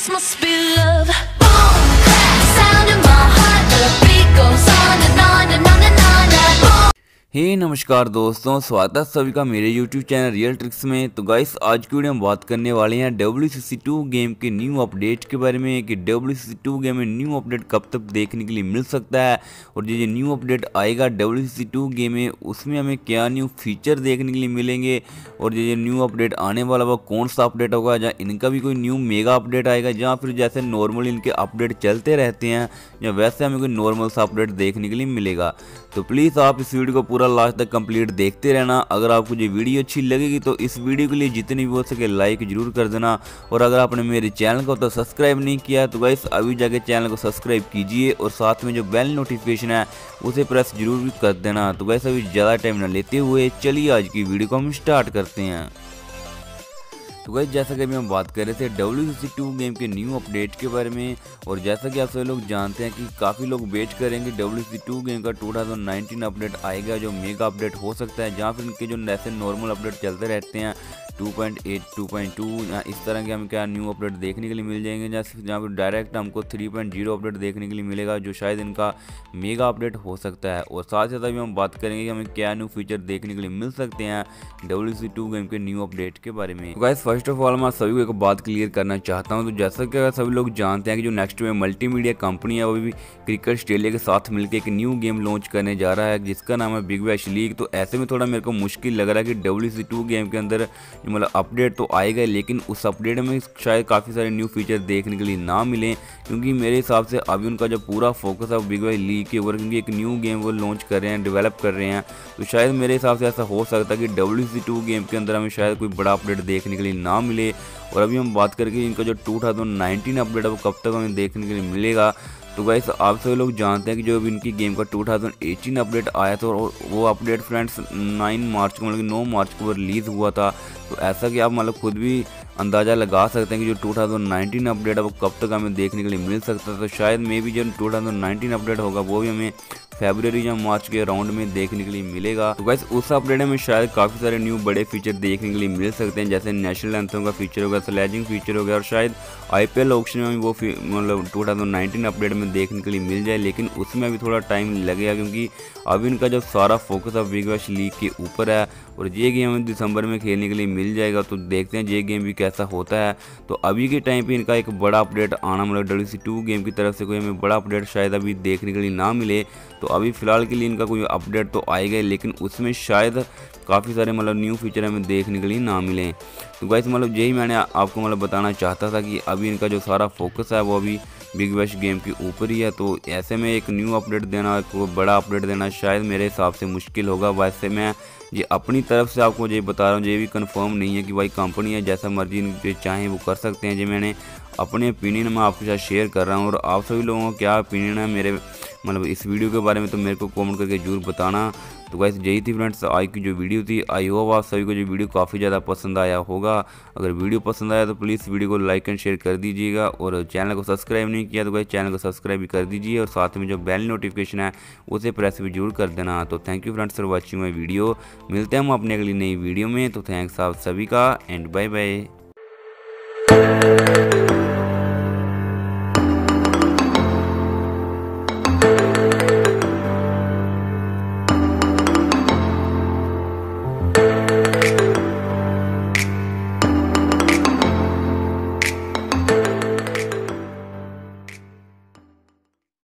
This must be love. Boom, clap, sound in my heart. The beat goes on and on and on and on and on. हे नमस्कार दोस्तों, स्वागत है सभी का मेरे YouTube channel real tricks में। तो गाइस आज की वीडियो हम बात करने वाले हैं WCC2 गेम के न्यू अपडेट के बारे में कि WCC2 गेम में न्यू अपडेट कब तक देखने के लिए मिल सकता है और जो न्यू अपडेट आएगा WCC2 गेम में उसमें हमें क्या न्यू फीचर देखने के लिए मिलेंगे और जो न्यू अपडेट आने वाला वो कौन सा अपडेट होगा, जहाँ इनका भी कोई न्यू मेगा अपडेट आएगा जहाँ फिर जैसे नॉर्मल इनके अपडेट चलते रहते हैं या वैसे हमें कोई नॉर्मल सा अपडेट देखने के लिए मिलेगा। तो प्लीज़ आप इस वीडियो को पूरा लास्ट तक कंप्लीट देखते रहना। अगर आपको ये वीडियो अच्छी लगेगी तो इस वीडियो के लिए जितनी भी हो सके लाइक जरूर कर देना और अगर आपने मेरे चैनल को तो सब्सक्राइब नहीं किया तो गाइस अभी जाके चैनल को सब्सक्राइब कीजिए और साथ में जो बेल नोटिफिकेशन है उसे प्रेस जरूर कर देना। तो गाइस अभी ज़्यादा टाइम ना लेते हुए चलिए आज की वीडियो को हम स्टार्ट करते हैं। तो गाइस जैसा कि अभी हम बात कर रहे थे WCC2 गेम के न्यू अपडेट के बारे में और जैसा कि आप सभी लोग जानते हैं कि काफ़ी लोग वेट करेंगे WCC2 गेम का 2019 अपडेट आएगा जो मेगा अपडेट हो सकता है, जहाँ फिर इनके जो ऐसे नॉर्मल अपडेट चलते रहते हैं 2.8 2.2 या इस तरह के हमें क्या न्यू अपडेट देखने के लिए मिल जाएंगे, जहाँ पर डायरेक्ट हमको 3.0 अपडेट देखने के लिए मिलेगा जो शायद इनका मेगा अपडेट हो सकता है। और साथ ही साथ अभी हम बात करेंगे कि हमें क्या न्यू फीचर देखने के लिए मिल सकते हैं WCC2 गेम के न्यू अपडेट के बारे में। गाइस फर्स्ट ऑफ ऑल मैं सभी को एक बात क्लियर करना चाहता हूं। तो जैसा कि सभी लोग जानते हैं कि जो नेक्स्ट में मल्टीमीडिया कंपनी है वो भी क्रिकेट ऑस्ट्रेलिया के साथ मिलकर एक न्यू गेम लॉन्च करने जा रहा है जिसका नाम है बिग बैश लीग। तो ऐसे में थोड़ा मेरे को मुश्किल लग रहा है कि WCC2 गेम के अंदर मतलब अपडेट तो आएगा लेकिन उस अपडेट में शायद काफ़ी सारे न्यू फीचर देखने के लिए ना मिले, क्योंकि मेरे हिसाब से अभी उनका जो पूरा फोकस है वो बिग बैश लीग के ऊपर, क्योंकि एक न्यू गेम वो लॉन्च कर रहे हैं, डेवलप कर रहे हैं। तो शायद मेरे हिसाब से ऐसा हो सकता है कि WCC2 गेम के अंदर हमें शायद कोई बड़ा अपडेट देखने के लिए ना मिले। और अभी हम बात करके इनका जो 2019 अपडेट है वो कब तक हमें देखने के लिए मिलेगा। तो गाइस आप सभी लोग जानते हैं कि जो अभी इनकी गेम का 2018 अपडेट आया था और वो अपडेट फ्रेंड्स 9 मार्च को मतलब 9 मार्च को रिलीज़ हुआ था। तो ऐसा कि आप मतलब खुद भी अंदाज़ा लगा सकते हैं कि जो 2019 अपडेट है वो कब तक हमें देखने के लिए मिल सकता है। तो शायद मे भी जो 2019 अपडेट होगा वो भी हमें फरवरी या मार्च के राउंड में देखने के लिए मिलेगा। तो गाइस उस अपडेट में शायद काफ़ी सारे न्यू बड़े फीचर देखने के लिए मिल सकते हैं, जैसे नेशनल एंथम का फीचर होगा, स्लेजिंग फीचर हो गया और शायद IPL ऑक्शन में वो मतलब 2019 अपडेट में देखने के लिए मिल जाए, लेकिन उसमें अभी थोड़ा टाइम लगेगा क्योंकि अभी इनका जो सारा फोकस है बिग बैश लीग के ऊपर है और ये गेम हमें दिसंबर में खेलने के लिए मिल जाएगा। तो देखते हैं ये गेम भी कैसा होता है। तो अभी के टाइम पे इनका एक बड़ा अपडेट आना मतलब WCC2 गेम की तरफ से कोई हमें बड़ा अपडेट शायद अभी देखने के लिए ना मिले। तो अभी फ़िलहाल के लिए इनका कोई अपडेट तो आएगा लेकिन उसमें शायद काफ़ी सारे मतलब न्यू फीचर हमें देखने के लिए ना मिले। तो गाइस मतलब यही मैंने आपको मतलब बताना चाहता था कि अभी इनका जो सारा फोकस है वो अभी बिग बैश गेम के ऊपर ही है। तो ऐसे में एक न्यू अपडेट देना, एक बड़ा अपडेट देना शायद मेरे हिसाब से मुश्किल होगा। वैसे मैं ये अपनी तरफ से आपको ये बता रहा हूँ, ये भी कंफर्म नहीं है कि भाई कंपनी है जैसा मर्जी चाहें वो कर सकते हैं। जो मैंने अपने ओपिनियन में आपके साथ शेयर कर रहा हूँ और आप सभी लोगों का क्या ओपिनियन है मेरे मतलब इस वीडियो के बारे में तो मेरे को कमेंट करके जरूर बताना। तो गाइस यही थी फ्रेंड्स आज की जो वीडियो थी। आई होप आप सभी को जो वीडियो काफ़ी ज़्यादा पसंद आया होगा। अगर वीडियो पसंद आया तो प्लीज़ वीडियो को लाइक एंड शेयर कर दीजिएगा और चैनल को सब्सक्राइब नहीं किया तो गाइस चैनल को सब्सक्राइब भी कर दीजिए और साथ में जो बेल नोटिफिकेशन है उसे प्रेस भी जरूर कर देना। तो thank you friends for watching my video. मिलते हैं हम अपने अगली नई वीडियो में। तो थैंक्स आप सभी का एंड बाय बाय।